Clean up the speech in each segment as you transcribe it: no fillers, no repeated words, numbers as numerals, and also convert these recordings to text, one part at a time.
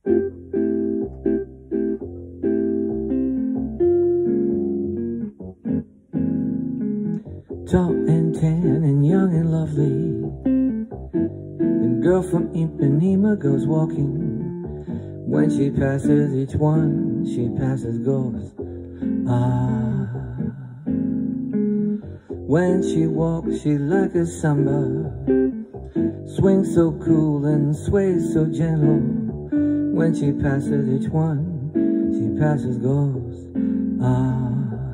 Tall and tan and young and lovely, the girl from Ipanema goes walking. When she passes each one, she passes goes, ah. When she walks, she like a samba, swings so cool and sways so gentle. When she passes each one, she passes goes, ah.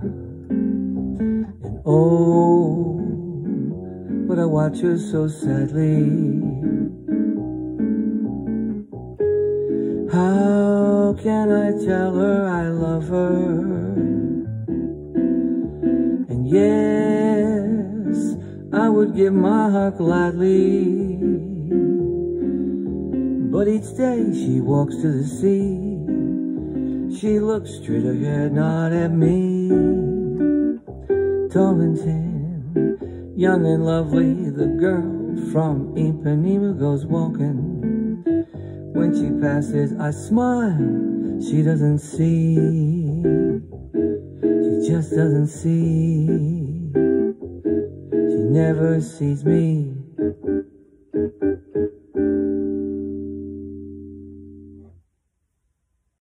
And oh, but I watch her so sadly. How can I tell her I love her? And yes, I would give my heart gladly. But each day she walks to the sea, she looks straight ahead, not at me. Tall and tan, young and lovely, the girl from Ipanema goes walking. When she passes, I smile, she doesn't see, she just doesn't see, she never sees me.